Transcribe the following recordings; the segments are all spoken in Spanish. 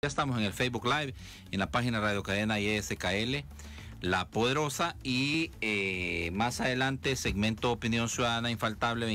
Ya estamos en el Facebook Live, en la página Radio Cadena YSKL, La Poderosa, y más adelante segmento Opinión Ciudadana Infaltable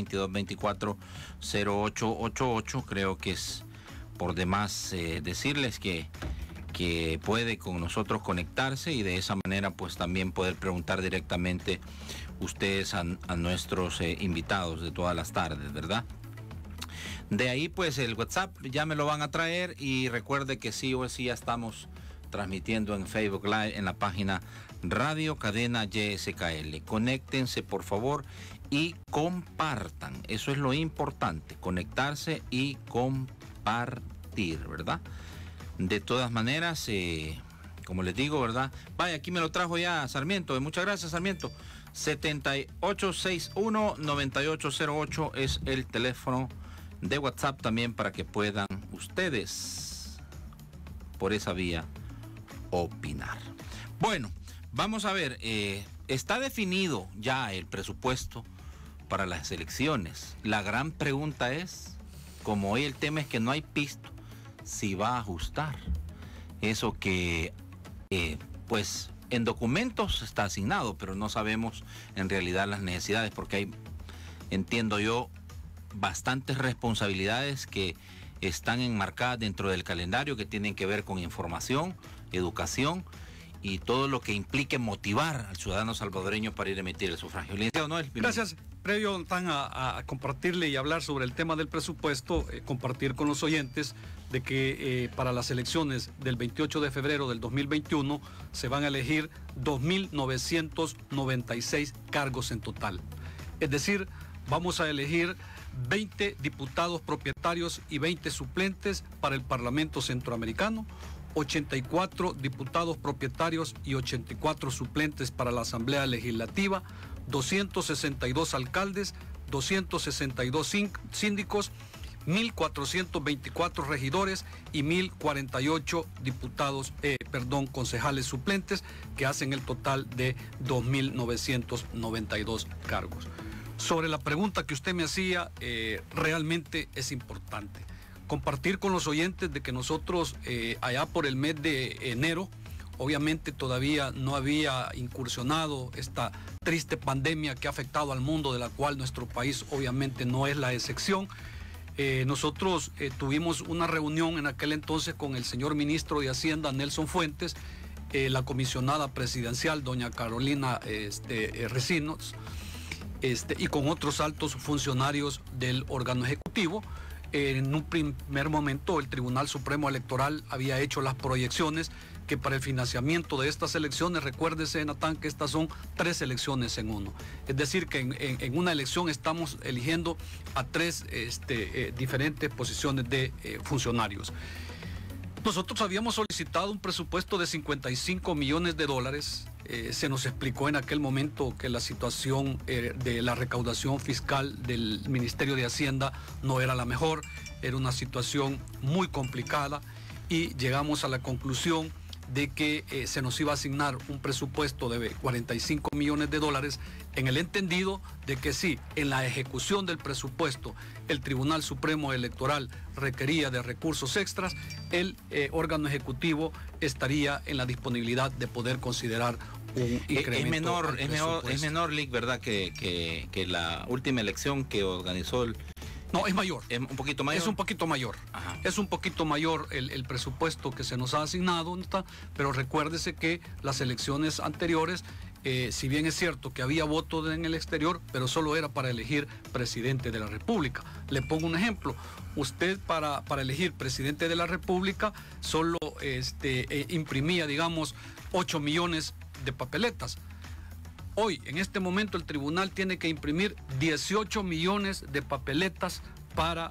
2224-0888. Creo que es por demás decirles que puede con nosotros conectarse y de esa manera pues también poder preguntar directamente ustedes a nuestros invitados de todas las tardes, ¿verdad? De ahí pues el WhatsApp ya me lo van a traer, y recuerde que sí o sí ya estamos transmitiendo en Facebook Live en la página Radio Cadena YSKL. Conéctense por favor y compartan, eso es lo importante, conectarse y compartir, ¿verdad? De todas maneras, como les digo, ¿verdad? Vaya, aquí me lo trajo ya Sarmiento, muchas gracias Sarmiento. 7861-9808 es el teléfono de WhatsApp también para que puedan ustedes por esa vía opinar. Bueno, vamos a ver, está definido ya el presupuesto para las elecciones. La gran pregunta es, como hoy el tema es que no hay pisto, si va a ajustar eso que pues en documentos está asignado, pero no sabemos en realidad las necesidades, porque hay, entiendo yo, bastantes responsabilidades que están enmarcadas dentro del calendario que tienen que ver con información, educación y todo lo que implique motivar al ciudadano salvadoreño para ir a emitir el sufragio. Licenciado Noel. Gracias. Previo a compartirle y hablar sobre el tema del presupuesto, compartir con los oyentes de que para las elecciones del 28 de febrero del 2021 se van a elegir 2.996 cargos en total. Es decir, vamos a elegir 20 diputados propietarios y 20 suplentes para el Parlamento Centroamericano, 84 diputados propietarios y 84 suplentes para la Asamblea Legislativa, 262 alcaldes, 262 síndicos, 1.424 regidores y 1.048 concejales suplentes, que hacen el total de 2.992 cargos. Sobre la pregunta que usted me hacía, realmente es importante compartir con los oyentes de que nosotros allá por el mes de enero, obviamente todavía no había incursionado esta triste pandemia que ha afectado al mundo, de la cual nuestro país obviamente no es la excepción. Nosotros tuvimos una reunión en aquel entonces con el señor ministro de Hacienda, Nelson Fuentes, la comisionada presidencial, doña Carolina Recinos, y con otros altos funcionarios del órgano ejecutivo. En un primer momento el Tribunal Supremo Electoral había hecho las proyecciones que para el financiamiento de estas elecciones, recuérdese, Natán, que estas son 3 elecciones en uno. Es decir, que en una elección estamos eligiendo a 3 diferentes posiciones de funcionarios. Nosotros habíamos solicitado un presupuesto de $55 millones. Se nos explicó en aquel momento que la situación de la recaudación fiscal del Ministerio de Hacienda no era la mejor, era una situación muy complicada, y llegamos a la conclusión de que se nos iba a asignar un presupuesto de $45 millones, en el entendido de que si en la ejecución del presupuesto el Tribunal Supremo Electoral requería de recursos extras, el órgano ejecutivo estaría en la disponibilidad de poder considerar un incremento. Es menor, Lick, ¿verdad? Que la última elección que organizó el... No, es mayor. ¿Es un poquito mayor? Es un poquito mayor. Ajá. Es un poquito mayor el presupuesto que se nos ha asignado, pero recuérdese que las elecciones anteriores, si bien es cierto que había voto en el exterior, pero solo era para elegir presidente de la República. Le pongo un ejemplo. Usted para elegir presidente de la República solo imprimía, digamos, 8 millones de papeletas. Hoy, en este momento, el tribunal tiene que imprimir 18 millones de papeletas para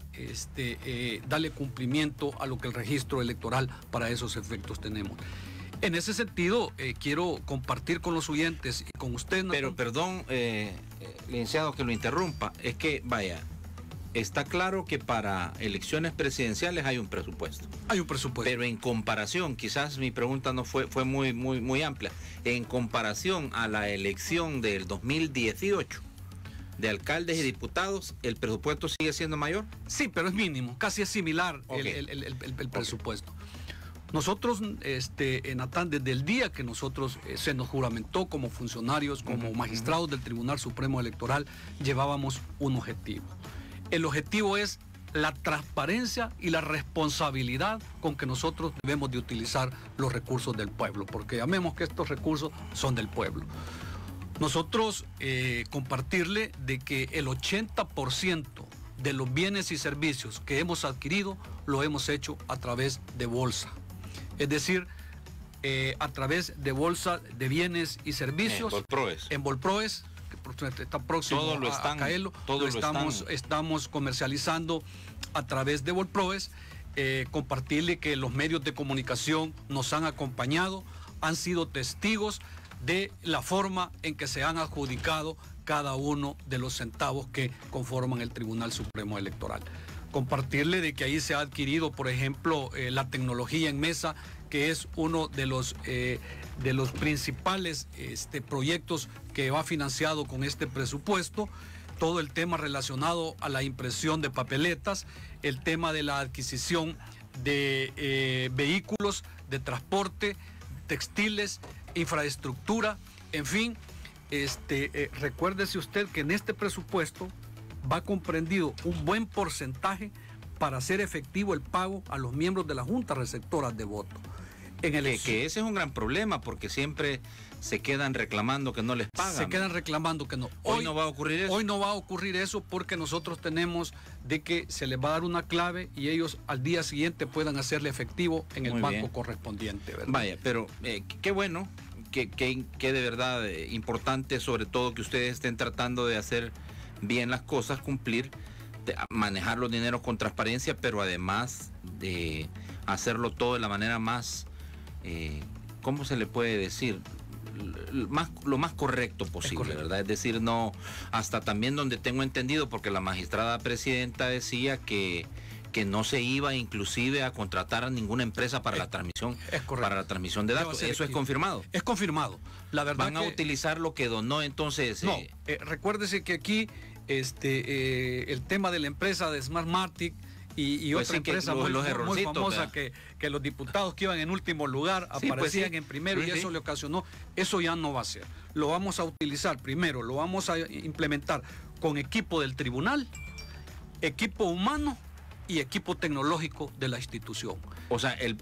darle cumplimiento a lo que el registro electoral para esos efectos tenemos. En ese sentido, quiero compartir con los oyentes y con usted... Pero perdón, licenciado, que lo interrumpa, es que, vaya, está claro que para elecciones presidenciales hay un presupuesto. Hay un presupuesto. Pero en comparación, quizás mi pregunta no fue muy amplia, en comparación a la elección del 2018 de alcaldes y diputados, ¿el presupuesto sigue siendo mayor? Sí, pero es mínimo, casi es similar el presupuesto. Nosotros, Natán, desde el día que nosotros se nos juramentó como funcionarios, como magistrados del Tribunal Supremo Electoral, llevábamos un objetivo. El objetivo es la transparencia y la responsabilidad con que nosotros debemos de utilizar los recursos del pueblo, porque llamemos que estos recursos son del pueblo. Nosotros compartirle de que el 80% de los bienes y servicios que hemos adquirido lo hemos hecho a través de bolsa. Es decir, a través de bolsa de bienes y servicios. En Volproes, que está próximo a Caelo. Estamos comercializando a través de Volproes. Compartirle que los medios de comunicación nos han acompañado, han sido testigos de la forma en que se han adjudicado cada uno de los centavos que conforman el Tribunal Supremo Electoral. Compartirle de que ahí se ha adquirido, por ejemplo, la tecnología en mesa, que es uno de los principales proyectos que va financiado con este presupuesto. Todo el tema relacionado a la impresión de papeletas, el tema de la adquisición de vehículos de transporte, textiles, infraestructura, en fin. Recuérdese usted que en este presupuesto va comprendido un buen porcentaje para hacer efectivo el pago a los miembros de la Junta Receptoras de Voto. Que ese es un gran problema, porque siempre se quedan reclamando que no les pagan. Se quedan reclamando que no. Hoy no va a ocurrir eso. Hoy no va a ocurrir eso, porque nosotros tenemos de que se les va a dar una clave y ellos al día siguiente puedan hacerle efectivo en el banco correspondiente, ¿verdad? Vaya, pero qué bueno, que de verdad importante, sobre todo que ustedes estén tratando de hacer bien las cosas, cumplir, manejar los dineros con transparencia, pero además de hacerlo todo de la manera más, ¿cómo se le puede decir? Lo más correcto posible, ¿verdad? Es decir, no, hasta también donde tengo entendido, porque la magistrada presidenta decía que no se iba inclusive a contratar a ninguna empresa para la transmisión, de datos. ¿Eso es confirmado? Es confirmado. La verdad ¿Van a utilizar lo que donó entonces? No, recuérdese que aquí el tema de la empresa de Smartmatic y pues otra empresa muy famosa, ¿verdad? que los diputados que iban en último lugar aparecían en primero, y eso le ocasionó. Eso ya no va a ser. Lo vamos a utilizar primero, lo vamos a implementar con equipo del tribunal, equipo humano y equipo tecnológico de la institución. O sea, el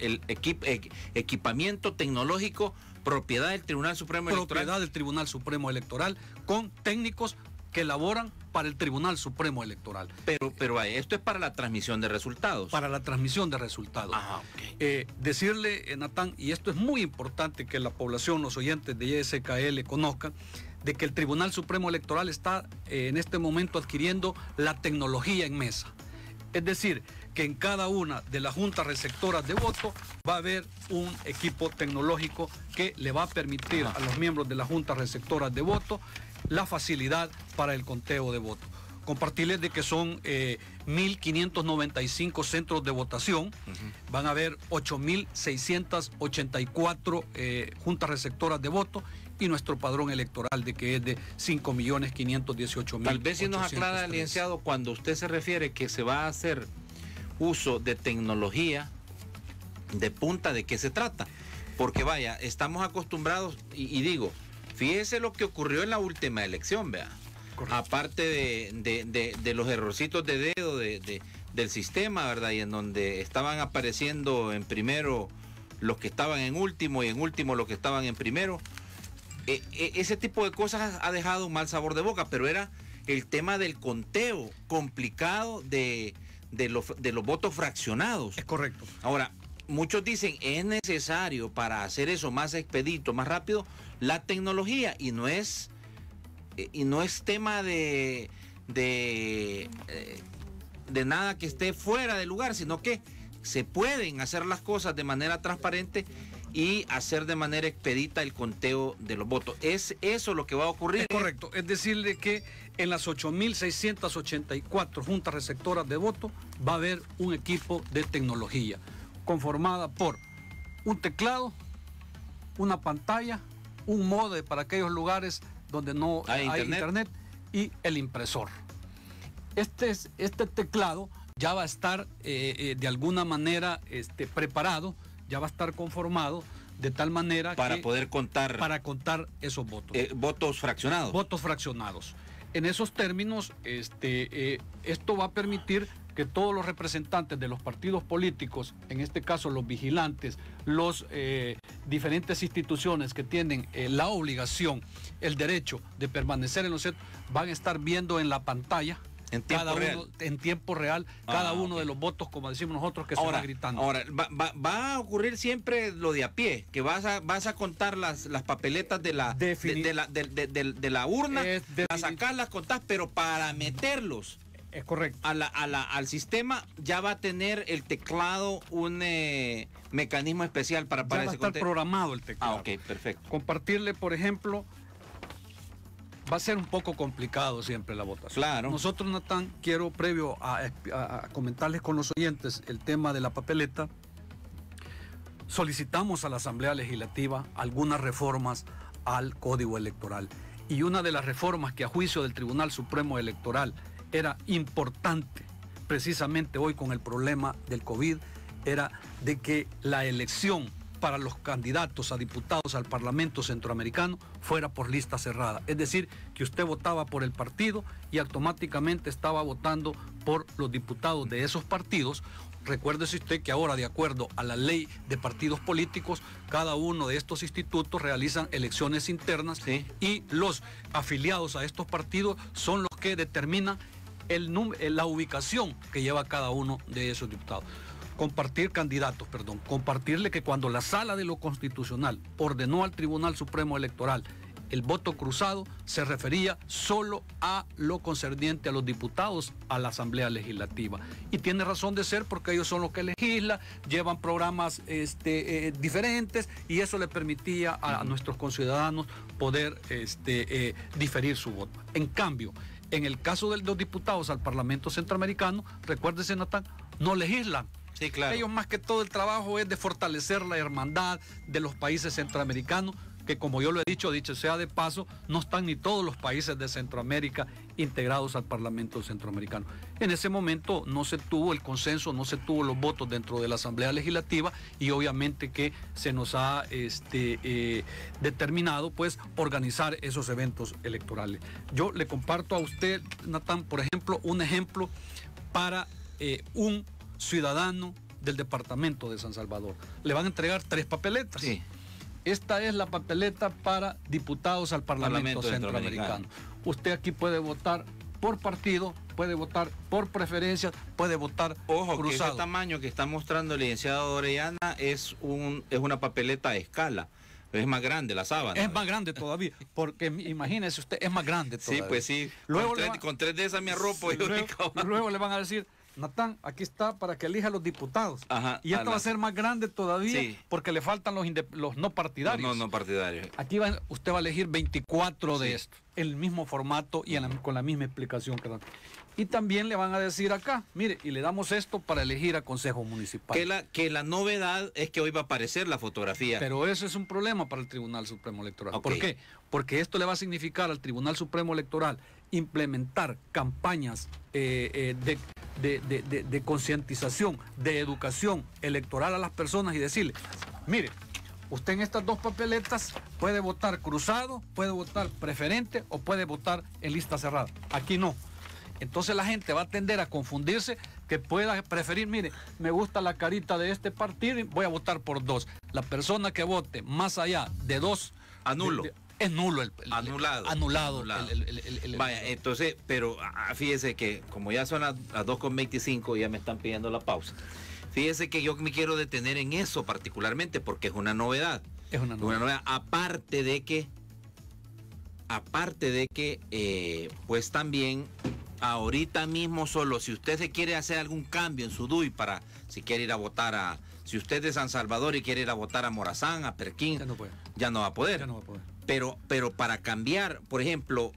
equipamiento tecnológico, propiedad del Tribunal Supremo Electoral. Propiedad del Tribunal Supremo Electoral, con técnicos que laboran para el Tribunal Supremo Electoral. Pero esto es para la transmisión de resultados. Para la transmisión de resultados. Okay. Decirle, Natán, y esto es muy importante que la población, los oyentes de YSKL conozcan, de que el Tribunal Supremo Electoral está en este momento adquiriendo la tecnología en mesa. Es decir, que en cada una de las juntas receptoras de voto va a haber un equipo tecnológico que le va a permitir a los miembros de las juntas receptoras de voto la facilidad para el conteo de votos. Compartirles de que son 1.595 centros de votación. Van a haber 8.684 juntas receptoras de voto, y nuestro padrón electoral de que es de 5.518.000. Tal vez si nos aclara, licenciado, cuando usted se refiere que se va a hacer uso de tecnología de punta, ¿de qué se trata? Porque vaya, estamos acostumbrados, y digo, fíjese lo que ocurrió en la última elección, vea. Correcto. Aparte de los errorcitos de dedo del sistema, ¿verdad? Y en donde estaban apareciendo en primero los que estaban en último, y en último los que estaban en primero. Ese tipo de cosas ha dejado un mal sabor de boca, pero era el tema del conteo complicado de los votos fraccionados. Es correcto. Ahora, muchos dicen es necesario para hacer eso más expedito, más rápido, la tecnología, y no es tema de nada que esté fuera de lugar, sino que se pueden hacer las cosas de manera transparente y hacer de manera expedita el conteo de los votos. ¿Es eso lo que va a ocurrir? Es correcto. Es decirle que en las 8.684 juntas receptoras de voto va a haber un equipo de tecnología conformada por un teclado, una pantalla, un módem para aquellos lugares donde no hay internet, y el impresor. Este teclado ya va a estar de alguna manera preparado, ya va a estar conformado de tal manera para poder contar, para contar esos votos. Votos fraccionados. Votos fraccionados. En esos términos, esto va a permitir que todos los representantes de los partidos políticos, en este caso los vigilantes, los diferentes instituciones que tienen la obligación, el derecho de permanecer en los centros, van a estar viendo en la pantalla en tiempo real cada uno de los votos, como decimos nosotros, que se va gritando. Ahora, va a ocurrir siempre lo de a pie, que vas a contar las papeletas de la urna, a sacarlas, contás, pero para meterlos. Es correcto. Al sistema ya va a tener el teclado un mecanismo especial para ya va a estar programado el teclado. Ok, perfecto. Compartirle, por ejemplo, va a ser un poco complicado siempre la votación. Claro. Nosotros, Natán, quiero previo a comentarles con los oyentes el tema de la papeleta, solicitamos a la Asamblea Legislativa algunas reformas al Código Electoral. Y una de las reformas que a juicio del Tribunal Supremo Electoral era importante, precisamente hoy con el problema del COVID, era de que la elección para los candidatos a diputados al Parlamento Centroamericano fuera por lista cerrada. Es decir, que usted votaba por el partido y automáticamente estaba votando por los diputados de esos partidos. Recuérdese usted que ahora, de acuerdo a la ley de partidos políticos, cada uno de estos institutos realizan elecciones internas, sí, y los afiliados a estos partidos son los que determinan la ubicación que lleva cada uno de esos diputados. Compartirle que cuando la Sala de lo Constitucional ordenó al Tribunal Supremo Electoral el voto cruzado, se refería solo a lo concerniente a los diputados a la Asamblea Legislativa. Y tiene razón de ser, porque ellos son los que legislan, llevan programas diferentes, y eso le permitía a nuestros conciudadanos poder diferir su voto. En cambio, en el caso de los diputados al Parlamento Centroamericano, recuérdese, Natán, no legislan. Sí, claro. Ellos, más que todo, el trabajo es de fortalecer la hermandad de los países centroamericanos, que, como yo lo he dicho sea de paso, no están ni todos los países de Centroamérica integrados al Parlamento Centroamericano. En ese momento no se tuvo el consenso, no se tuvo los votos dentro de la Asamblea Legislativa, y obviamente que se nos ha determinado pues organizar esos eventos electorales. Yo le comparto a usted, Natán, por ejemplo, un ejemplo para un ciudadano del departamento de San Salvador. Le van a entregar 3 papeletas. Sí. Esta es la papeleta para diputados al Parlamento Centroamericano. Usted aquí puede votar por partido, puede votar por preferencias, puede votar cruzado. Que ese tamaño que está mostrando el licenciado Orellana es una papeleta a escala. Es más grande la sábana. Es más grande todavía, porque imagínese usted, es más grande todavía. Sí, pues sí. Luego con 3 de esas me arropo. Luego le van a decir: Natán, aquí está para que elija los diputados. Ajá, y esta va a ser más grande todavía, sí, porque le faltan los no partidarios. Los no partidarios. Aquí usted va a elegir 24 de estos, el mismo formato y con la misma explicación que dan. Y también le van a decir acá, mire, y le damos esto para elegir a Consejo Municipal. Que la novedad es que hoy va a aparecer la fotografía. Pero eso es un problema para el Tribunal Supremo Electoral. Okay. ¿Por qué? Porque esto le va a significar al Tribunal Supremo Electoral implementar campañas de concientización, de educación electoral a las personas, y decirle: mire, usted en estas 2 papeletas puede votar cruzado, puede votar preferente o puede votar en lista cerrada. Aquí no. Entonces la gente va a tender a confundirse, que pueda preferir: mire, me gusta la carita de este partido y voy a votar por 2. La persona que vote más allá de 2... Anulo. Es nulo anulado. Vaya, entonces, pero fíjese que como ya son las 2:25, ya me están pidiendo la pausa. Fíjese que yo me quiero detener en eso particularmente, porque es una novedad. Es una novedad. Aparte de que pues también ahorita mismo, solo si usted se quiere hacer algún cambio en su DUI, si quiere ir a votar si usted es de San Salvador y quiere ir a votar a Morazán, a Perquín, ya no va a poder. Pero para cambiar, por ejemplo,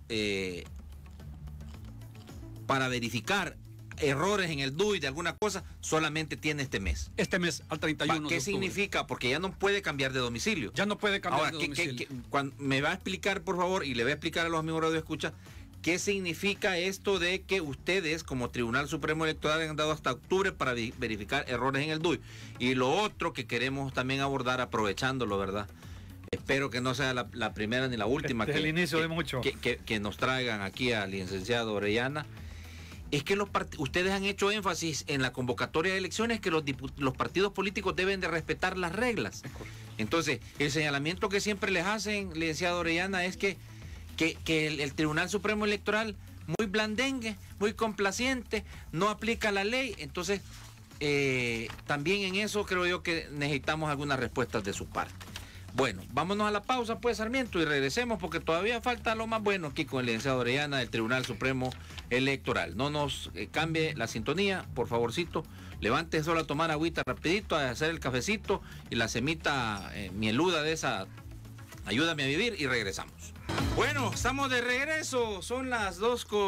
para verificar errores en el DUI de alguna cosa, solamente tiene este mes. Este mes, al 31 ¿Qué significa? Porque ya no puede cambiar de domicilio. Ya no puede cambiar de domicilio. Me va a explicar, por favor, y le voy a explicar a los amigos de escucha, ¿qué significa esto de que ustedes como Tribunal Supremo Electoral han dado hasta octubre para verificar errores en el DUI? Y lo otro que queremos también abordar, aprovechándolo, ¿verdad? Espero que no sea la primera ni la última el inicio de mucho. Que nos traigan aquí al licenciado Orellana. Es que ustedes han hecho énfasis en la convocatoria de elecciones que los partidos políticos deben de respetar las reglas. Entonces, el señalamiento que siempre les hacen, licenciado Orellana, es que el Tribunal Supremo Electoral, muy blandengue, muy complaciente, no aplica la ley. Entonces, también en eso creo yo que necesitamos algunas respuestas de su parte. Bueno, vámonos a la pausa pues, Sarmiento, y regresemos porque todavía falta lo más bueno aquí con el licenciado Orellana del Tribunal Supremo Electoral. No nos cambie la sintonía, por favorcito. Levante solo a tomar agüita rapidito, a hacer el cafecito y la semita mieluda de esa. Ayúdame a vivir y regresamos. Bueno, estamos de regreso, son las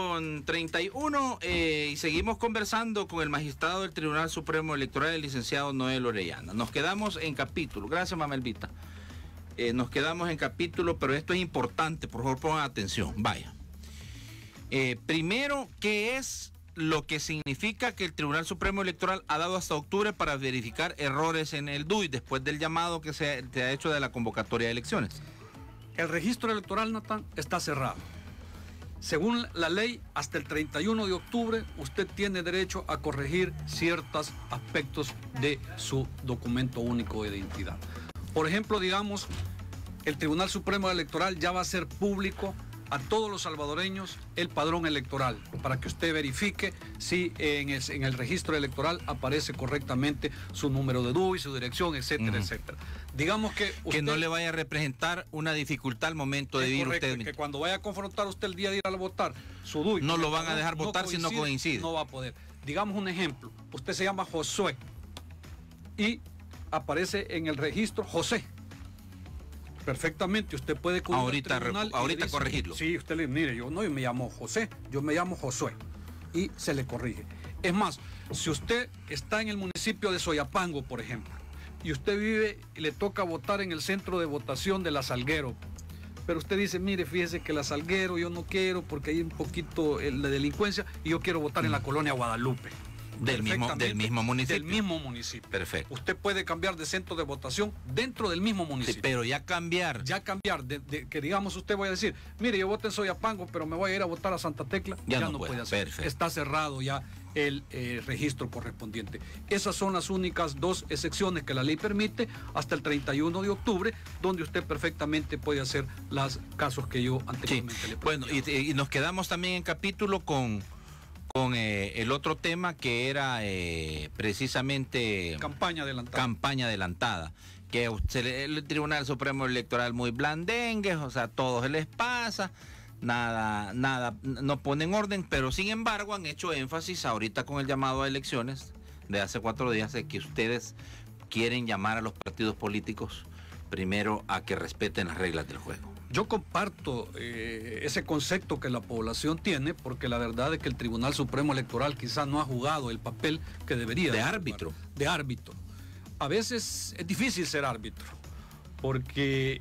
2:31 y seguimos conversando con el magistrado del Tribunal Supremo Electoral, el licenciado Noel Orellana. Nos quedamos en capítulo, gracias Mamelvita. Nos quedamos en capítulo, pero esto es importante, por favor pongan atención, vaya. Primero, ¿qué es lo que significa que el Tribunal Supremo Electoral ha dado hasta octubre para verificar errores en el DUI después del llamado que se ha hecho de la convocatoria de elecciones? El registro electoral, Natán, está cerrado. Según la ley, hasta el 31 de octubre usted tiene derecho a corregir ciertos aspectos de su documento único de identidad. Por ejemplo, digamos, el Tribunal Supremo Electoral ya va a hacer público a todos los salvadoreños el padrón electoral para que usted verifique si en el registro electoral aparece correctamente su número de DUI, su dirección, etcétera, etcétera. Digamos que usted, que no le vaya a representar una dificultad al momento de vivir usted. Que cuando vaya a confrontar usted el día de ir a votar su DUI, no lo van a dejar votar si no coincide. No va a poder. Digamos un ejemplo, usted se llama Josué y aparece en el registro José. Perfectamente, usted puede ahorita corregirlo. Sí, usted le mire, yo me llamo José, yo me llamo Josué y se le corrige. Es más, si usted está en el municipio de Soyapango, por ejemplo, y usted vive y le toca votar en el centro de votación de La Salguero, pero usted dice, mire, fíjese que La Salguero yo no quiero porque hay un poquito de delincuencia y yo quiero votar en la colonia Guadalupe. Del mismo municipio. Del mismo municipio. Perfecto. Usted puede cambiar de centro de votación dentro del mismo municipio. Sí, pero ya cambiar. Que digamos usted voy a decir, mire, yo voto en Soyapango, pero me voy a ir a votar a Santa Tecla. Ya no puede hacer. Perfecto. Está cerrado ya el registro correspondiente. Esas son las únicas dos excepciones que la ley permite hasta el 31 de octubre, donde usted perfectamente puede hacer los casos que yo anteriormente le Bueno, y nos quedamos también en capítulo con el otro tema que era precisamente campaña adelantada, que el Tribunal Supremo Electoral muy blandengue, o sea, todo se les pasa, nada, no ponen orden, pero sin embargo han hecho énfasis ahorita con el llamado a elecciones de hace 4 días de que ustedes quieren llamar a los partidos políticos primero a que respeten las reglas del juego. Yo comparto ese concepto que la población tiene, porque la verdad es que el Tribunal Supremo Electoral quizás no ha jugado el papel que debería. De árbitro. De árbitro. A veces es difícil ser árbitro, porque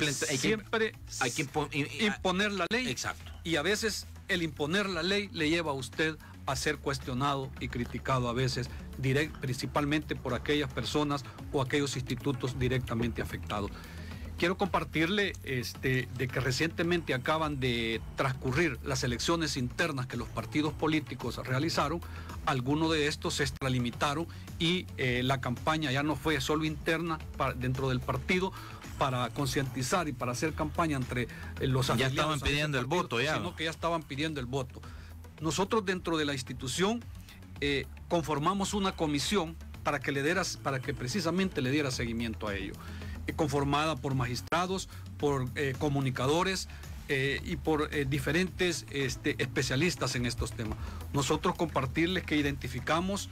hay que imponer la ley. Exacto. Y a veces el imponer la ley le lleva a usted a ser cuestionado y criticado a veces, principalmente por aquellas personas o aquellos institutos directamente afectados. Quiero compartirle de que recientemente acaban de transcurrir las elecciones internas que los partidos políticos realizaron. Algunos de estos se extralimitaron y la campaña ya no fue solo interna dentro del partido para concientizar y para hacer campaña entre los afiliados. Ya estaban pidiendo el voto, sino que ya estaban pidiendo el voto. Nosotros dentro de la institución conformamos una comisión para que precisamente le diera seguimiento a ello. Conformada por magistrados, por comunicadores y por diferentes especialistas en estos temas. Nosotros compartirles que identificamos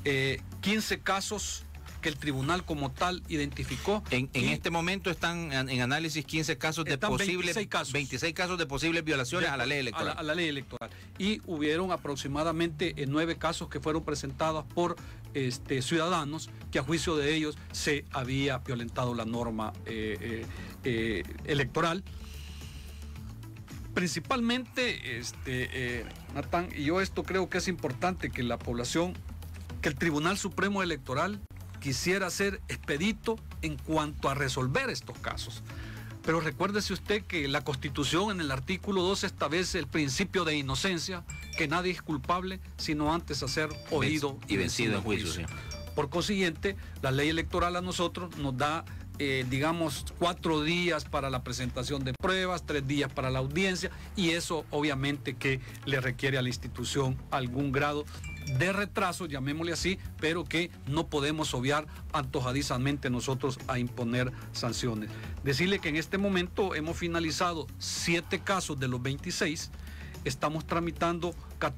15 casos que el tribunal como tal identificó. En este momento están en análisis 15 casos de posibles 26 casos de posibles violaciones a la ley electoral. A la ley electoral. Y hubieron aproximadamente 9 casos que fueron presentados por ciudadanos que a juicio de ellos se había violentado la norma electoral. Principalmente, Natán, y yo esto creo que es importante que la población, que el Tribunal Supremo Electoral quisiera ser expedito en cuanto a resolver estos casos. Pero recuérdese usted que la Constitución en el artículo 2 establece el principio de inocencia, que nadie es culpable sino antes a ser oído y vencido en juicio. Sí. Por consiguiente, la ley electoral a nosotros nos da, digamos, 4 días para la presentación de pruebas, 3 días para la audiencia, y eso obviamente que le requiere a la institución algún grado de retraso, llamémosle así, pero que no podemos obviar antojadizamente nosotros a imponer sanciones. Decirle que en este momento hemos finalizado 7 casos de los 26, estamos tramitando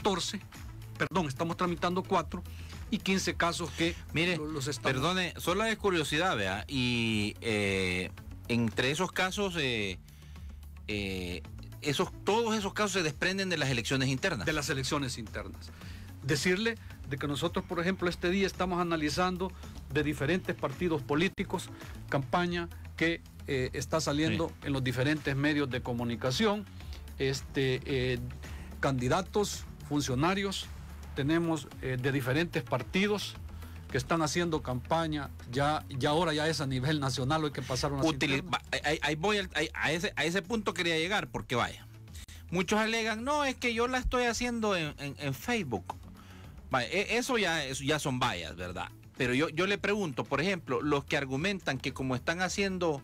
4 y 15 casos que mire, los estamos... Perdone, solo de curiosidad, vea, y entre esos casos, todos esos casos se desprenden de las elecciones internas. De las elecciones internas. Decirle de que nosotros, por ejemplo, este día estamos analizando de diferentes partidos políticos, campaña que está saliendo sí. en los diferentes medios de comunicación, candidatos, funcionarios, tenemos de diferentes partidos que están haciendo campaña, ya ahora ya es a nivel nacional, hay que pasar una ahí voy a ese punto quería llegar, porque vaya, muchos alegan, no, es que yo la estoy haciendo en Facebook. Vaya, eso ya son vallas, ¿verdad? Pero yo le pregunto, por ejemplo, los que argumentan que como están haciendo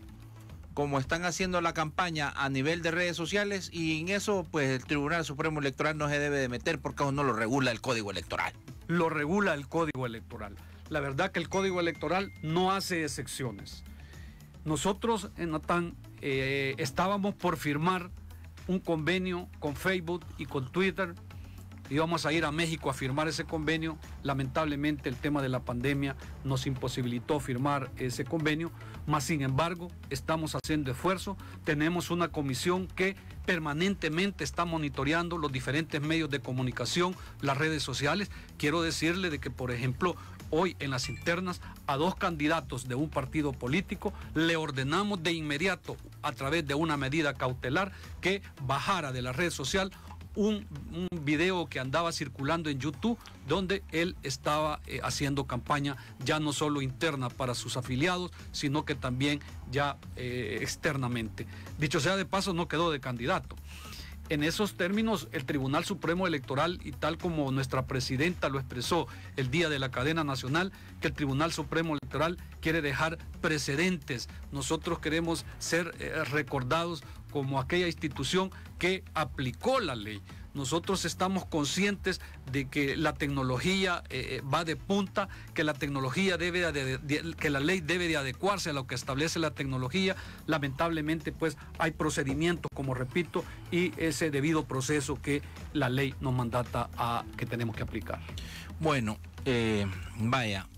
la campaña a nivel de redes sociales, y en eso pues el Tribunal Supremo Electoral no se debe de meter porque aún no lo regula el Código Electoral. Lo regula el Código Electoral. La verdad que el Código Electoral no hace excepciones. Nosotros en Natán estábamos por firmar un convenio con Facebook y con Twitter. Íbamos a ir a México a firmar ese convenio. Lamentablemente el tema de la pandemia nos imposibilitó firmar ese convenio, mas sin embargo estamos haciendo esfuerzo. Tenemos una comisión que permanentemente está monitoreando los diferentes medios de comunicación, las redes sociales. Quiero decirle de que, por ejemplo, hoy en las internas a 2 candidatos de un partido político le ordenamos de inmediato, a través de una medida cautelar, que bajara de la red social un video que andaba circulando en YouTube donde él estaba haciendo campaña ya no solo interna para sus afiliados, sino que también ya externamente. Dicho sea de paso, no quedó de candidato. En esos términos, el Tribunal Supremo Electoral, y tal como nuestra presidenta lo expresó el día de la cadena nacional, que el Tribunal Supremo Electoral quiere dejar precedentes. Nosotros queremos ser recordados como aquella institución que aplicó la ley. Nosotros estamos conscientes de que la tecnología va de punta, que la tecnología que la ley debe de adecuarse a lo que establece la tecnología. Lamentablemente, pues hay procedimientos, como repito, y ese debido proceso que la ley nos mandata a que tenemos que aplicar. Bueno, vaya.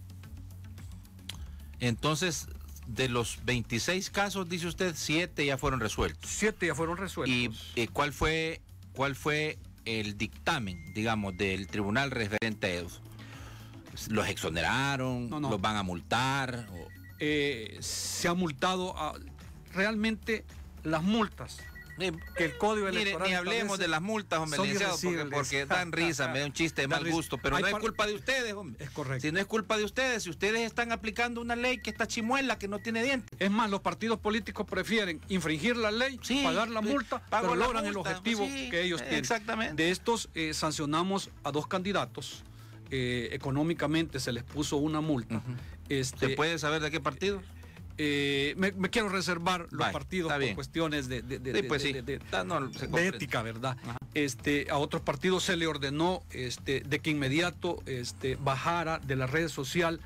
Entonces, de los 26 casos, dice usted, 7 ya fueron resueltos. 7 ya fueron resueltos. ¿Y cuál fue el dictamen, digamos, del tribunal referente a ellos? ¿Los exoneraron? No. ¿Los van a multar? Se ha multado realmente las multas que el Código Electoral... Ni hablemos de las multas, hombre, porque dan risa, me da un chiste de mal gusto, pero no es culpa de ustedes, hombre. Es correcto. Si no es culpa de ustedes, si ustedes están aplicando una ley que está chimuela, que no tiene dientes. Es más, los partidos políticos prefieren infringir la ley, pagar la multa, pero logran el objetivo que ellos tienen. Exactamente. De estos sancionamos a 2 candidatos, económicamente se les puso una multa. ¿Se puede saber de qué partido? Me quiero reservar los partidos por cuestiones de ética, ¿verdad? A otros partidos se le ordenó de que inmediato bajara de la red social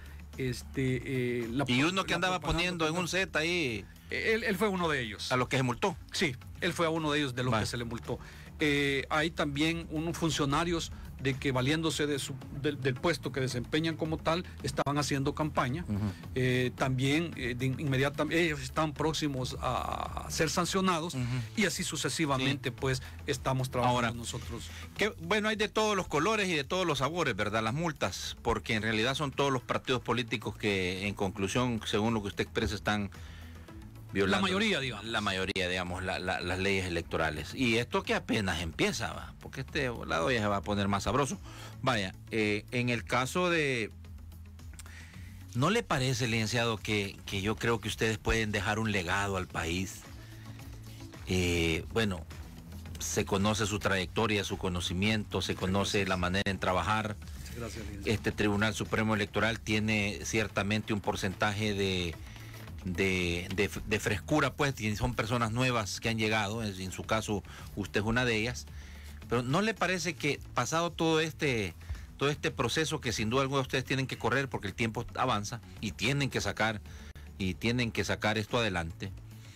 y uno que andaba poniendo en un set ahí. Él fue uno de ellos. ¿A los que se multó? Sí, él fue a uno de ellos de los que se le multó. Hay también unos funcionarios de que, valiéndose del puesto que desempeñan como tal, estaban haciendo campaña. También inmediatamente ellos están próximos a ser sancionados, y así sucesivamente, pues estamos trabajando. Ahora, nosotros. Bueno, hay de todos los colores y de todos los sabores, ¿verdad? Las multas, porque en realidad son todos los partidos políticos que, en conclusión, según lo que usted expresa, están violando la mayoría, digamos. La mayoría, digamos, las leyes electorales. Y esto que apenas empieza, ¿va? Porque este lado ya se va a poner más sabroso. Vaya, en el caso de... ¿No le parece, licenciado, que yo creo que ustedes pueden dejar un legado al país? Bueno, se conoce su trayectoria, su conocimiento, se conoce la manera en trabajar. Gracias, este Tribunal Supremo Electoral tiene ciertamente un porcentaje de frescura, pues, y son personas nuevas que han llegado, en su caso usted es una de ellas, pero ¿no le parece que pasado todo este proceso que sin duda alguna ustedes tienen que correr porque el tiempo avanza y tienen que sacar esto adelante,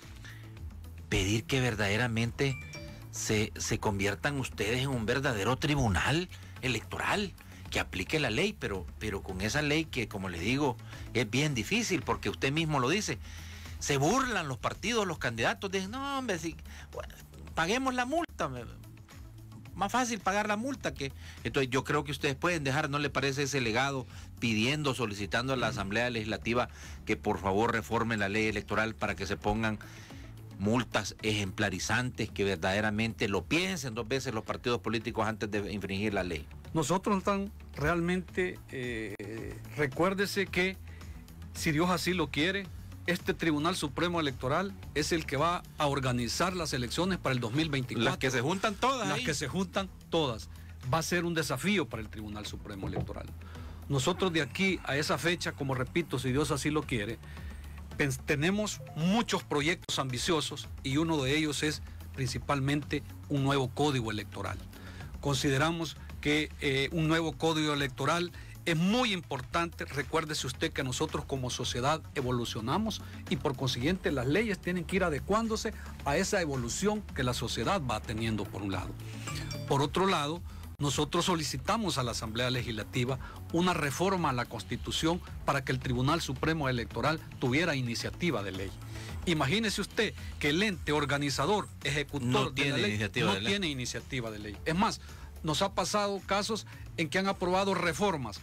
pedir que verdaderamente se conviertan ustedes en un verdadero tribunal electoral que aplique la ley, pero con esa ley que, como les digo, es bien difícil porque usted mismo lo dice, se burlan los partidos, los candidatos, dicen, no hombre, bueno, paguemos la multa, más fácil pagar la multa que... Entonces yo creo que ustedes pueden dejar, ¿no le parece ese legado pidiendo, solicitando a la Asamblea Legislativa que por favor reforme la ley electoral para que se pongan multas ejemplarizantes, que verdaderamente lo piensen dos veces los partidos políticos antes de infringir la ley? Nosotros realmente, recuérdese que si Dios así lo quiere, este Tribunal Supremo Electoral es el que va a organizar las elecciones para el 2024. Las que se juntan todas. Las que se juntan todas. Va a ser un desafío para el Tribunal Supremo Electoral. Nosotros de aquí a esa fecha, como repito, si Dios así lo quiere, tenemos muchos proyectos ambiciosos y uno de ellos es principalmente un nuevo código electoral. Consideramos que un nuevo código electoral es muy importante. Recuérdese usted que nosotros como sociedad evolucionamos y por consiguiente las leyes tienen que ir adecuándose a esa evolución que la sociedad va teniendo por un lado. Por otro lado, nosotros solicitamos a la Asamblea Legislativa una reforma a la Constitución para que el Tribunal Supremo Electoral tuviera iniciativa de ley. Imagínese usted que el ente organizador, ejecutor de la ley, no tiene iniciativa de ley. Es más, nos ha pasado casos en que han aprobado reformas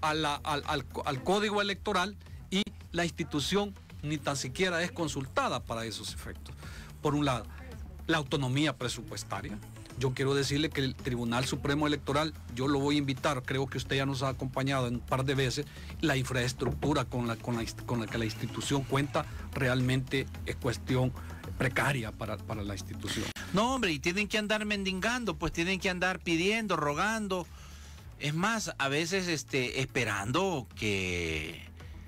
al Código Electoral y la institución ni tan siquiera es consultada para esos efectos. Por un lado, la autonomía presupuestaria. Yo quiero decirle que el Tribunal Supremo Electoral, yo lo voy a invitar, creo que usted ya nos ha acompañado un par de veces, la infraestructura con la que la institución cuenta realmente es cuestión precaria para la institución. No, hombre, y tienen que andar mendigando, pues tienen que andar pidiendo, rogando. Es más, a veces esperando que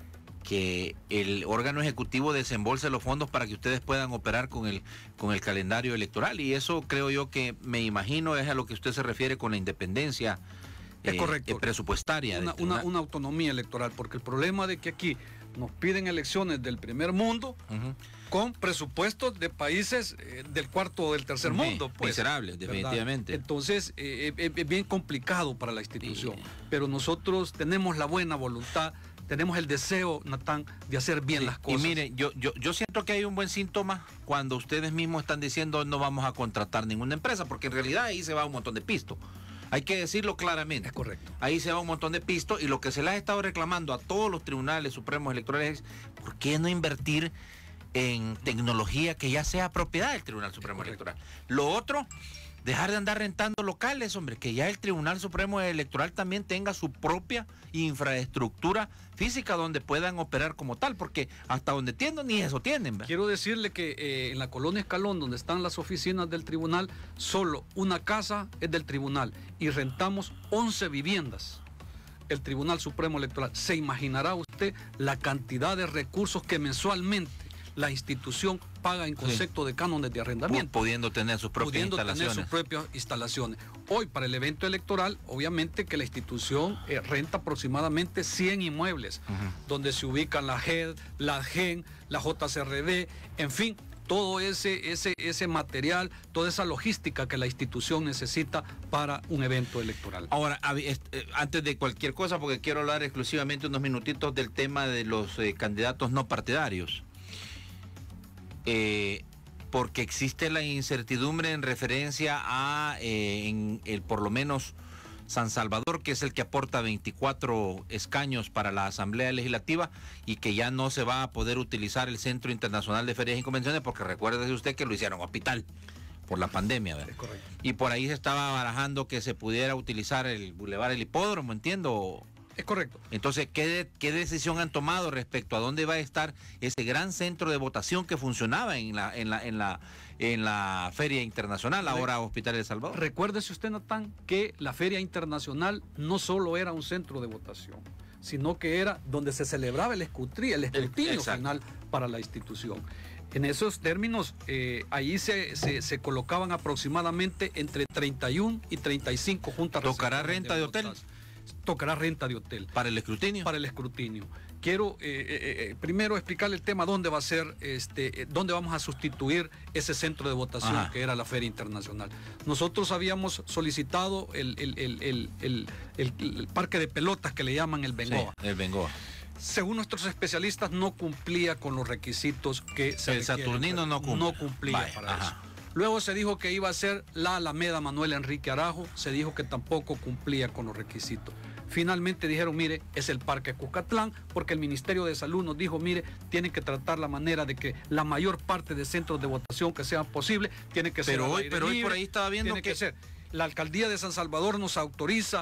el órgano ejecutivo desembolse los fondos para que ustedes puedan operar con el calendario electoral. Y eso creo yo que, me imagino, es a lo que usted se refiere con la independencia presupuestaria. Una autonomía electoral, porque el problema de que aquí nos piden elecciones del primer mundo con presupuestos de países del cuarto o del tercer mundo. Pues, miserables, definitivamente. ¿Verdad? Entonces, es bien complicado para la institución. Pero nosotros tenemos la buena voluntad, tenemos el deseo, Natán, de hacer bien las cosas. Y mire, yo siento que hay un buen síntoma cuando ustedes mismos están diciendo no vamos a contratar ninguna empresa, porque en realidad ahí se va un montón de pisto. Hay que decirlo claramente. Es correcto. Ahí se va un montón de pisto y lo que se les ha estado reclamando a todos los tribunales supremos electorales es ¿por qué no invertir en tecnología que ya sea propiedad del Tribunal Supremo Electoral? Lo otro, dejar de andar rentando locales, hombre, que ya el Tribunal Supremo Electoral también tenga su propia infraestructura física donde puedan operar como tal, porque hasta donde entiendo ni eso tienen, ¿verdad? Quiero decirle que en la colonia Escalón, donde están las oficinas del tribunal, solo una casa es del tribunal y rentamos 11 viviendas. El Tribunal Supremo Electoral, se imaginará usted la cantidad de recursos que mensualmente la institución paga en concepto de cánones de arrendamiento. Pudiendo tener sus propias instalaciones. Hoy, para el evento electoral, obviamente que la institución renta aproximadamente 100 inmuebles, donde se ubican la GED, la GEN, la JCRB, en fin, todo ese material, toda esa logística que la institución necesita para un evento electoral. Ahora, antes de cualquier cosa, porque quiero hablar exclusivamente unos minutitos del tema de los candidatos no partidarios. Porque existe la incertidumbre en referencia a, por lo menos San Salvador, que es el que aporta 24 escaños para la Asamblea Legislativa y que ya no se va a poder utilizar el Centro Internacional de Ferias y Convenciones porque recuérdese usted que lo hicieron hospital por la pandemia, ¿verdad? Es correcto. Y por ahí se estaba barajando que se pudiera utilizar el Boulevard El Hipódromo, entiendo. Es correcto. Entonces, ¿qué decisión han tomado respecto a dónde va a estar ese gran centro de votación que funcionaba en la Feria Internacional, ahora Hospital de El Salvador? Recuérdese usted, Natán, que la Feria Internacional no solo era un centro de votación, sino que era donde se celebraba el escrutinio final para la institución. En esos términos, ahí se colocaban aproximadamente entre 31 y 35 juntas. ¿Tocará renta de hotel? Tocará renta de hotel. ¿Para el escrutinio? Para el escrutinio. Quiero primero explicarle el tema dónde va a ser, dónde vamos a sustituir ese centro de votación. Ajá. Que era la Feria Internacional. Nosotros habíamos solicitado el parque de pelotas que le llaman el Bengoa. Sí, el Bengoa. Según nuestros especialistas, no cumplía con los requisitos que se requieren. El Saturnino no cumple. No cumplía para eso. Luego se dijo que iba a ser la Alameda Manuel Enrique Arajo, se dijo que tampoco cumplía con los requisitos. Finalmente dijeron, mire, es el Parque Cuscatlán, porque el Ministerio de Salud nos dijo, mire, tienen que tratar la manera de que la mayor parte de centros de votación que sean posibles, tiene que ser. Pero hoy por ahí estaba viendo que ser. La alcaldía de San Salvador nos autoriza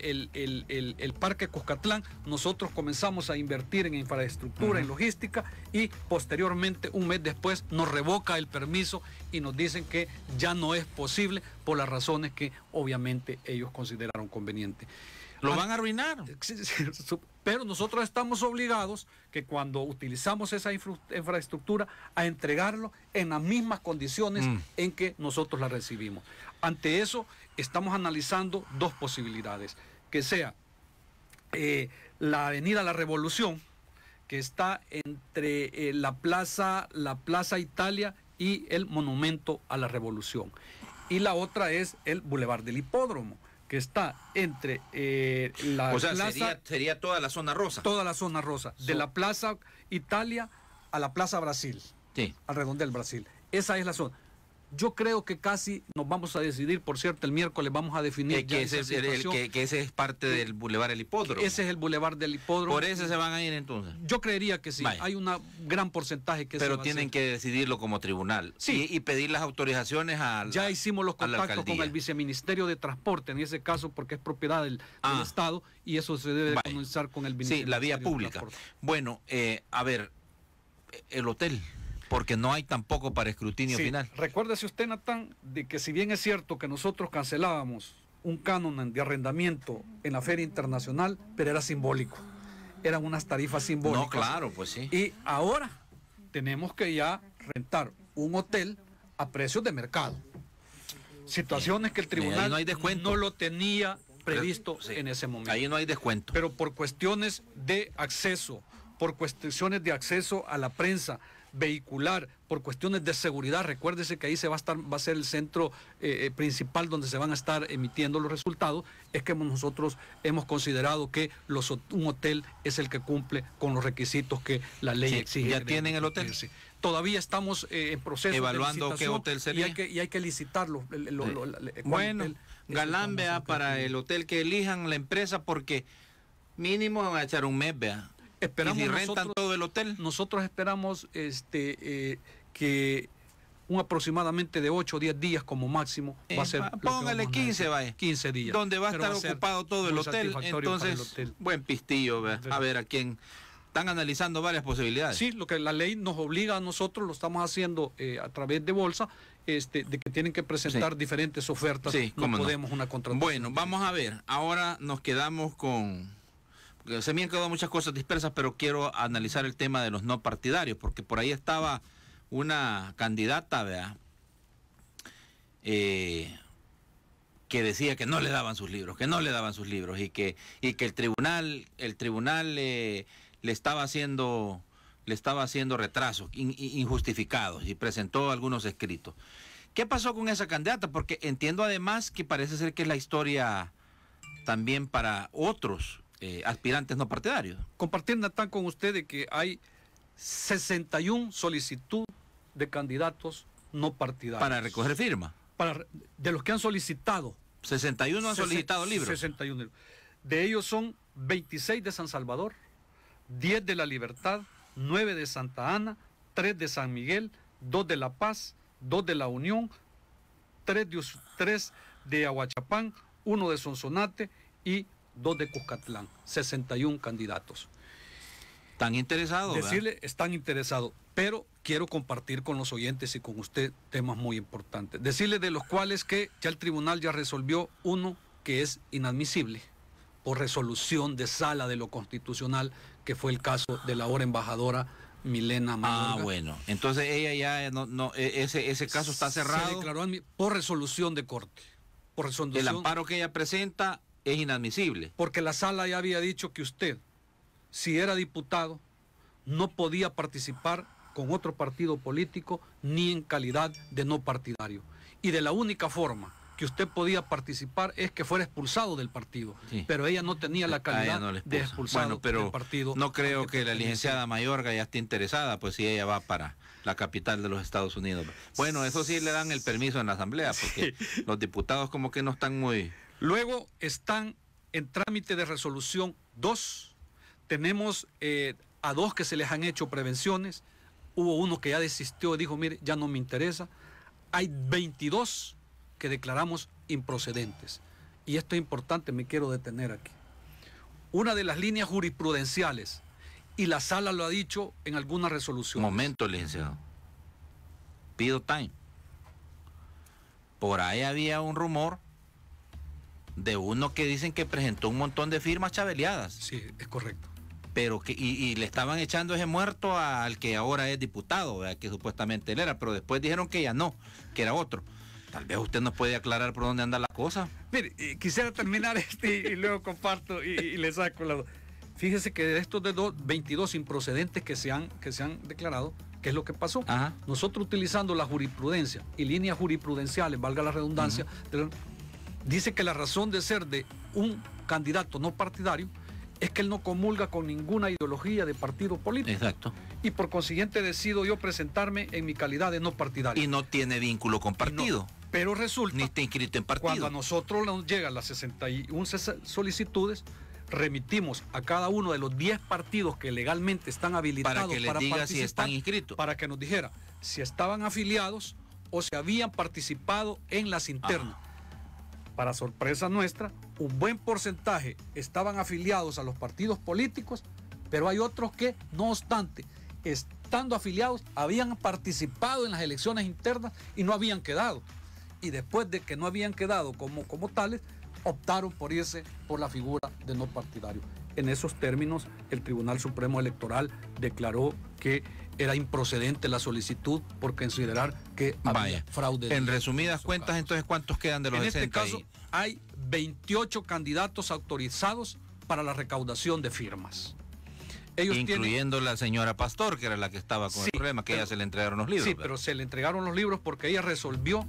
el Parque Cuscatlán. Nosotros comenzamos a invertir en infraestructura, en logística, y posteriormente, un mes después, nos revoca el permiso y nos dicen que ya no es posible por las razones que obviamente ellos consideraron conveniente. ¿Lo van a arruinar? Pero nosotros estamos obligados que cuando utilizamos esa infraestructura a entregarlo en las mismas condiciones en que nosotros la recibimos. Ante eso estamos analizando dos posibilidades, que sea la Avenida La Revolución, que está entre la Plaza Italia y el Monumento a la Revolución, y la otra es el Boulevard del Hipódromo, que está entre la plaza... sería toda la zona rosa. Toda la zona rosa, de la Plaza Italia a la Plaza Brasil, sí, al redondel Brasil. Esa es la zona. Yo creo que casi nos vamos a decidir, por cierto, el miércoles vamos a definir que ese es parte del Boulevard del Hipódromo. Ese es el Boulevard del Hipódromo. ¿Por ese se van a ir entonces? Yo creería que sí. Vaya. Hay un gran porcentaje que pero tienen que decidirlo como tribunal. Sí. Y pedir las autorizaciones a ya hicimos los contactos con el Viceministerio de Transporte, en ese caso, porque es propiedad del Estado, y eso se debe comenzar con el Ministerio. Sí, la vía pública. Bueno, a ver, el hotel... Porque no hay tampoco para escrutinio final. Recuérdese usted, Natán, de que si bien es cierto que nosotros cancelábamos un canon de arrendamiento en la Feria Internacional, pero era simbólico. Eran unas tarifas simbólicas. No, claro, pues sí. Y ahora tenemos que ya rentar un hotel a precios de mercado. Situaciones que el tribunal no lo tenía previsto en ese momento. Ahí no hay descuento. Pero por cuestiones de acceso, a la prensa vehicular, por cuestiones de seguridad, recuérdese que ahí va a ser el centro principal donde se van a estar emitiendo los resultados, es que nosotros hemos considerado que un hotel es el que cumple con los requisitos que la ley exige. ¿Ya tienen el hotel? Sí. Todavía estamos en proceso evaluando de qué hotel sería. Y hay que licitarlo. Bueno, Galán, vea, para el hotel que elijan la empresa, porque mínimo van a echar un mes, vea. Esperamos, ¿y si rentan todo el hotel? Nosotros esperamos que un aproximadamente de 8 o 10 días como máximo va a ser. Póngale 15, vaya. 15 días. Donde va a estar ocupado todo el hotel. Entonces, buen pistillo, vea. A ver a quién. Están analizando varias posibilidades. Sí, lo que la ley nos obliga a nosotros, lo estamos haciendo a través de bolsa, de que tienen que presentar diferentes ofertas. Sí, no podemos una contratación. Bueno, vamos a ver. Ahora nos quedamos con... Se me han quedado muchas cosas dispersas, pero quiero analizar el tema de los no partidarios, porque por ahí estaba una candidata, ¿verdad? Que decía que no le daban sus libros, y que el tribunal le estaba haciendo retrasos injustificados, y presentó algunos escritos. ¿Qué pasó con esa candidata? Porque entiendo además que parece ser que es la historia también para otros aspirantes no partidarios. Compartir, Natán, con usted de que hay 61 solicitudes de candidatos no partidarios. Para recoger firma. De los que han solicitado 61 han solicitado libros. 61 libros. De ellos son 26 de San Salvador, 10 de La Libertad, 9 de Santa Ana, 3 de San Miguel, 2 de La Paz, 2 de La Unión, 3 de Aguachapán, 1 de Sonsonate y 2 de Cuscatlán. 61 candidatos. ¿Están interesados? Decirle, están interesados, pero quiero compartir con los oyentes y con usted temas muy importantes. Decirle de los cuales que ya el tribunal ya resolvió uno que es inadmisible por resolución de sala de lo constitucional, que fue el caso de la ahora embajadora Milena Mayorga. Bueno, entonces ella ya ese caso está cerrado. Se declaró por resolución de corte. Por resolución, el amparo que ella presenta es inadmisible. Porque la sala ya había dicho que usted, si era diputado, no podía participar con otro partido político ni en calidad de no partidario. Y de la única forma que usted podía participar es que fuera expulsado del partido. Sí. Pero ella no tenía la calidad de expulsado del partido. No creo que la licenciada Mayorga ya esté interesada, pues si ella va para la capital de los Estados Unidos. Bueno, eso sí le dan el permiso en la asamblea, porque sí, los diputados como que no están muy... Luego están en trámite de resolución 2. Tenemos a 2 que se les han hecho prevenciones. Hubo uno que ya desistió y dijo, mire, ya no me interesa. Hay 22 que declaramos improcedentes. Y esto es importante, me quiero detener aquí. Una de las líneas jurisprudenciales, y la sala lo ha dicho en alguna resolución. Momento, licenciado. Pido time. Por ahí había un rumor de uno que dicen que presentó un montón de firmas chabeleadas. Sí, es correcto. Pero que y le estaban echando ese muerto al que ahora es diputado, ¿verdad? Que supuestamente él era, pero después dijeron que ya no, que era otro. Tal vez usted nos puede aclarar por dónde anda la cosa. Mire, quisiera terminar y luego comparto y le saco la... Fíjese que de estos 22 improcedentes que se han declarado, ¿qué es lo que pasó? Ajá. Nosotros utilizando la jurisprudencia y líneas jurisprudenciales, valga la redundancia, dice que la razón de ser de un candidato no partidario es que él no comulga con ninguna ideología de partido político. Exacto. Y por consiguiente decido yo presentarme en mi calidad de no partidario. Y no tiene vínculo con partido. No, pero resulta... Ni está inscrito en partido. Cuando a nosotros nos llegan las 61 solicitudes, remitimos a cada uno de los 10 partidos que legalmente están habilitados para que les diga si están inscritos. Para que nos dijera si estaban afiliados o si habían participado en las internas. Para sorpresa nuestra, un buen porcentaje estaban afiliados a los partidos políticos, pero hay otros que, no obstante, estando afiliados, habían participado en las elecciones internas y no habían quedado. Y después de que no habían quedado como tales, optaron por irse por la figura de no partidario. En esos términos, el Tribunal Supremo Electoral declaró que era improcedente la solicitud por considerar que había fraude. En resumidas cuentas, entonces, ¿cuántos quedan de los 60? En este caso, hay 28 candidatos autorizados para la recaudación de firmas. Ellos incluyendo la señora Pastor, que era la que estaba con el problema, que ella se le entregaron los libros. Sí, pero se le entregaron los libros porque ella resolvió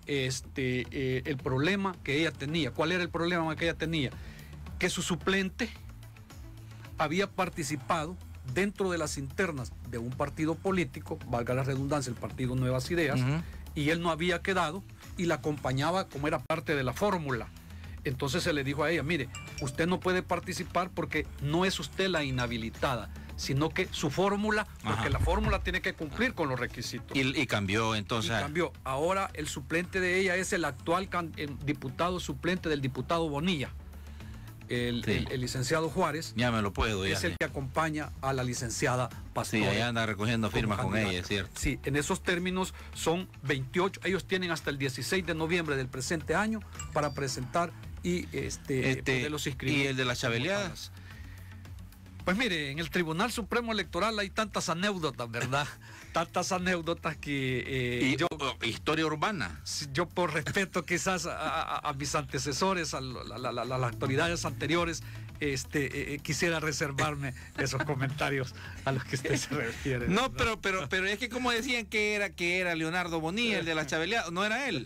el problema que ella tenía. ¿Cuál era el problema que ella tenía? Que su suplente había participado dentro de las internas de un partido político, valga la redundancia, el partido Nuevas Ideas, y él no había quedado y la acompañaba como era parte de la fórmula. Entonces se le dijo a ella, mire, usted no puede participar porque no es usted la inhabilitada, sino que su fórmula, porque la fórmula tiene que cumplir con los requisitos. Y cambió entonces. Y cambió. Ahora el suplente de ella es el actual diputado suplente del diputado Bonilla. El licenciado Juárez. Ya me lo puedo. Es el que acompaña a la licenciada Pastor. Sí, allá anda recogiendo firmas con ella, es cierto. Sí, en esos términos son 28. Ellos tienen hasta el 16 de noviembre del presente año para presentar y poderlos inscribir. ¿Y el de las chabeleadas? Pues mire, en el Tribunal Supremo Electoral hay tantas anécdotas, ¿verdad? Tantas anécdotas que... historia urbana. Yo por respeto quizás a mis antecesores, a las autoridades anteriores, quisiera reservarme esos comentarios a los que usted se refiere. No, pero es que como decían que era Leonardo Bonilla, el de la chabeleada, no era él.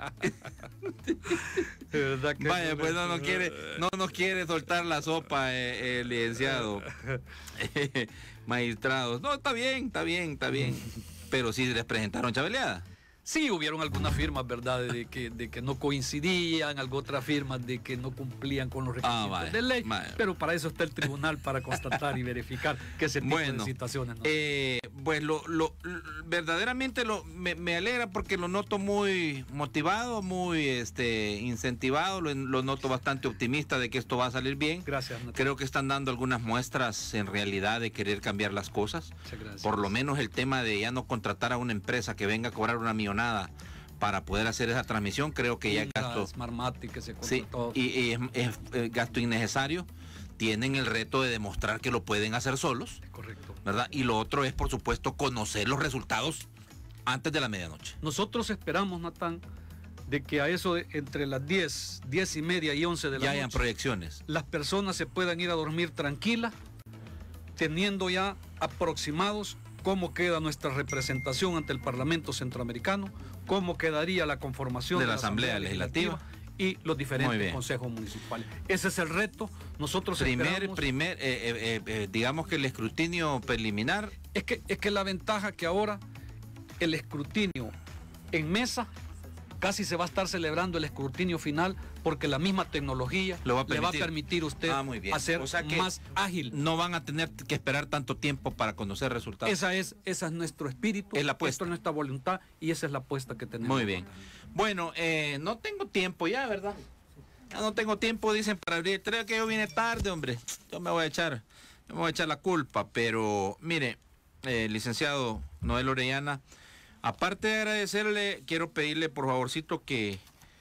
Vaya, pues no nos quiere soltar la sopa el licenciado. Magistrados. No, está bien. Pero sí les presentaron chabeleada. Sí, hubieron algunas firmas, ¿verdad?, de que no coincidían, algunas otras firmas de que no cumplían con los requisitos de ley, pero para eso está el tribunal, para constatar y verificar que ese tipo de situaciones no. Pues verdaderamente me alegra porque lo noto muy motivado, muy incentivado, lo noto bastante optimista de que esto va a salir bien. Gracias, Natal. Creo que están dando algunas muestras en realidad de querer cambiar las cosas. Muchas gracias. Por lo menos el tema de ya no contratar a una empresa que venga a cobrar una millonada para poder hacer esa transmisión, creo que ya gasto. Smartmatic que se sí, y es gasto innecesario. Tienen el reto de demostrar que lo pueden hacer solos. Correcto. ¿Verdad? Y lo otro es, por supuesto, conocer los resultados antes de la medianoche. Nosotros esperamos, Natán, de que a eso entre las 10:30 y 11 de la noche, hayan proyecciones. Las personas se puedan ir a dormir tranquilas, teniendo ya aproximados cómo queda nuestra representación ante el Parlamento Centroamericano, cómo quedaría la conformación de la Asamblea Legislativa y los diferentes consejos municipales. Ese es el reto. Nosotros esperamos... digamos que el escrutinio preliminar... Es que la ventaja que ahora el escrutinio en mesa, casi se va a estar celebrando el escrutinio final porque la misma tecnología le va a permitir a usted hacer más ágil. No van a tener que esperar tanto tiempo para conocer resultados. Esa es nuestro espíritu, es la apuesta. Esto es nuestra voluntad y esa es la apuesta que tenemos. Muy bien. Bueno, no tengo tiempo ya, ¿verdad? Ya no tengo tiempo, dicen, para abrir. Creo que yo vine tarde, hombre. Yo me voy a echar la culpa, pero mire, licenciado Noel Orellana, aparte de agradecerle, quiero pedirle por favorcito que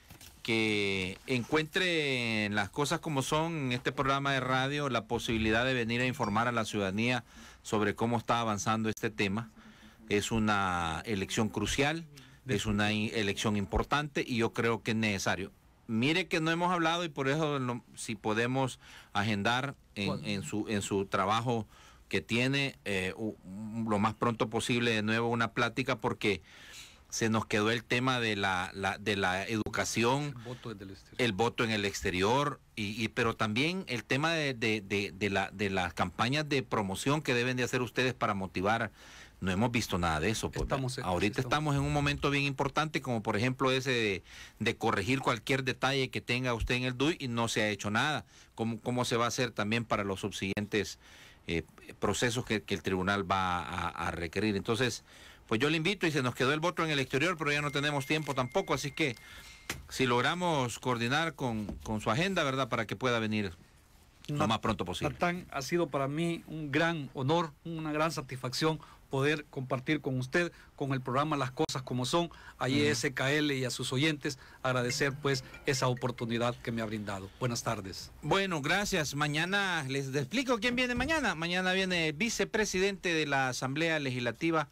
encuentre las cosas como son en este programa de radio, la posibilidad de venir a informar a la ciudadanía sobre cómo está avanzando este tema. Es una elección crucial, es una elección importante y yo creo que es necesario. Mire que no hemos hablado y por eso si podemos agendar en su trabajo que tiene lo más pronto posible de nuevo una plática, porque se nos quedó el tema de la educación, el voto en el exterior, pero también el tema de las campañas de promoción que deben de hacer ustedes para motivar. No hemos visto nada de eso. Ahorita estamos en un momento bien importante, como por ejemplo ese de corregir cualquier detalle que tenga usted en el DUI y no se ha hecho nada. ¿Cómo se va a hacer también para los subsiguientes procesos que el tribunal va a requerir? Entonces, pues yo le invito, y se nos quedó el voto en el exterior, pero ya no tenemos tiempo tampoco, así que si logramos coordinar con su agenda, ¿verdad?, para que pueda venir lo más pronto posible. Natán, ha sido para mí un gran honor, una gran satisfacción poder compartir con usted, con el programa Las Cosas Como Son, a ISKL y a sus oyentes, agradecer pues esa oportunidad que me ha brindado. Buenas tardes. Bueno, gracias. Mañana les explico quién viene mañana. Mañana viene el vicepresidente de la Asamblea Legislativa,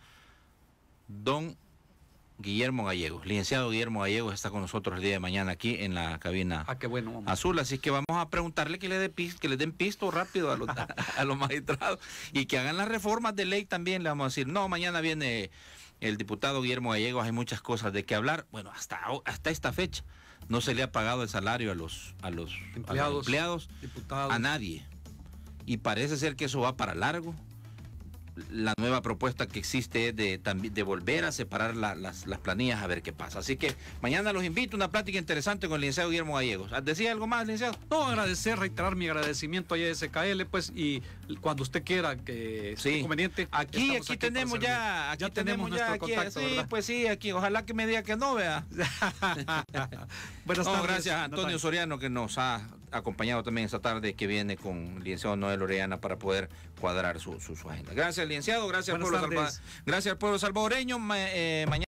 don Guillermo Gallegos. Licenciado Guillermo Gallegos está con nosotros el día de mañana aquí en la cabina qué bueno, azul, así que vamos a preguntarle que les den pisto rápido a los magistrados y que hagan las reformas de ley también. Le vamos a decir, no, mañana viene el diputado Guillermo Gallegos, hay muchas cosas de qué hablar. Bueno, hasta esta fecha no se le ha pagado el salario a los empleados, diputados, a nadie, y parece ser que eso va para largo. La nueva propuesta que existe es de volver a separar las planillas, a ver qué pasa. Así que mañana los invito a una plática interesante con el licenciado Guillermo Gallegos. ¿Decía algo más, licenciado? No, reiterar mi agradecimiento a ISKL, pues, y cuando usted quiera que sea conveniente. Aquí tenemos ya nuestro contacto, sí, ¿verdad? Pues sí, aquí, ojalá que me diga que no, vea. Buenas tardes. Gracias a Antonio Soriano, que nos ha acompañado también esta tarde, que viene con el licenciado Noel Orellana para poder cuadrar su agenda. Gracias, licenciado, gracias al pueblo salvadoreño. Mañana